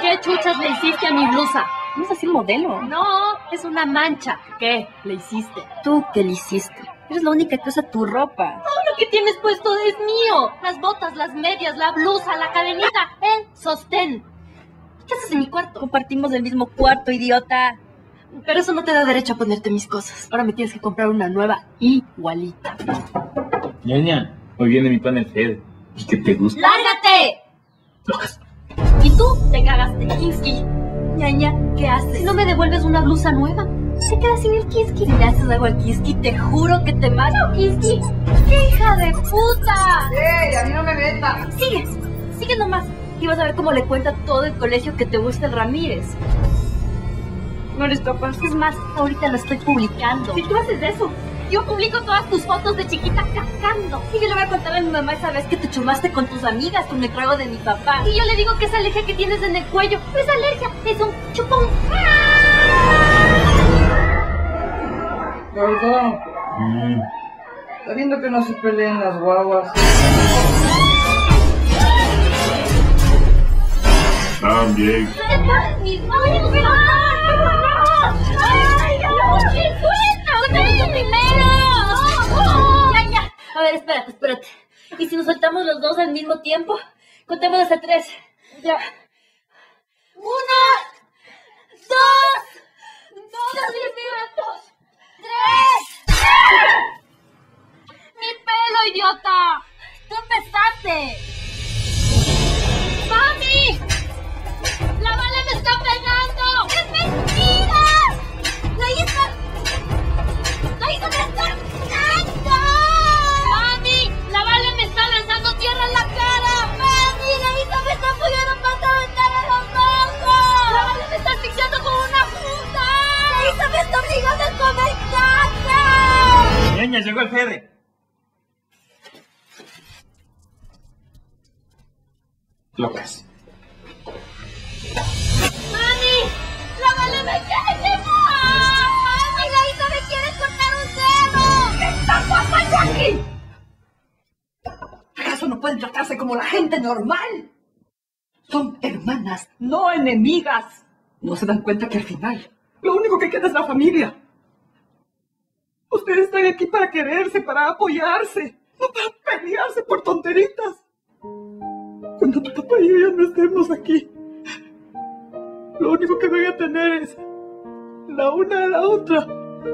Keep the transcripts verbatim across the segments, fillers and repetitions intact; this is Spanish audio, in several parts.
¿Qué chuchas le hiciste a mi blusa? No es así el modelo. No, es una mancha. ¿Qué le hiciste? ¿Tú qué le hiciste? Eres la única que usa tu ropa. Todo lo que tienes puesto es mío. Las botas, las medias, la blusa, la cadenita, el sostén. ¿Qué haces en mi cuarto? Compartimos el mismo cuarto, idiota. Pero eso no te da derecho a ponerte mis cosas. Ahora me tienes que comprar una nueva igualita. Ñaña, hoy viene mi pan el Fede. ¿Y qué te gusta? ¡Lárgate! Locas. Y tú te cagaste, Kinski. Ñaña, ¿qué haces? Si no me devuelves una blusa nueva, se queda sin el Kinski. Si le haces algo al Kinski, te juro que te mato, Kinski. ¡Qué hija de puta! ¡Ey, a mí no me meta! Sigue, sigue nomás. Y vas a ver cómo le cuenta a todo el colegio que te gusta el Ramírez. No eres capaz. Es más, ahorita lo estoy publicando. Si tú haces eso, yo publico todas tus fotos de chiquita cagando. Y yo le voy a contar a mi mamá esa vez que te chumaste con tus amigas con el trago de mi papá. Y yo le digo que esa alergia que tienes en el cuello no es alergia, es un chupón. Gordo, Mm. está viendo que no se peleen las guaguas. También. ¡Ay, mis manos! ¡Ay, qué suena! ¡Cuéntame primero! ¡Ya, ya! A ver, espérate, espérate. ¿Y si nos soltamos los dos al mismo tiempo? Contemos hasta tres. Ya. ¡Una! ¡Dos! ¡Dos minutos! ¡Tres! ¡Mi pelo, idiota! ¡Tú empezaste! ¡Mami! ¡La Vale me está pegando! ¡Es mentira! ¡La Isa! ¡La Isa me está pegando! ¡Mami! ¡La Vale me está lanzando tierra en la cara! ¡Mami! ¡La Isa me está poniendo pata ventana en los ojos! ¡La Vale me está asfixiando como una puta! ¡La Isa me está obligando a comer caca! Ñaña, llegó el Fede. Locas. ¡Mami! ¡La Vale me quiere quemar! ¡Mami! ¡La Isa me quiere cortar un dedo! ¿Qué está pasando aquí? ¿Acaso no pueden tratarse como la gente normal? Son hermanas, no enemigas. ¿No se dan cuenta que al final lo único que queda es la familia? Ustedes están aquí para quererse, para apoyarse, no para pelearse por tonteritas. Cuando tu papá y yo ya no estemos aquí, lo único que voy a tener es la una a la otra.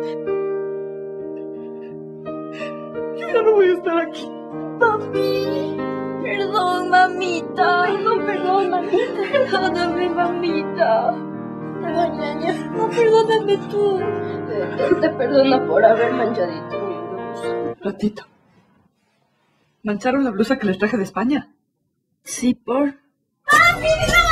Yo ya no voy a estar aquí. Papi, perdón, mamita. Perdón, perdón, mamita. Perdóname, mamita. Perdón, ñaña. No, perdóname tú. Te, te perdono por haber manchadito mi blusa. Ratito. ¿Mancharon la blusa que les traje de España? Sí, por... ¡Papi, no!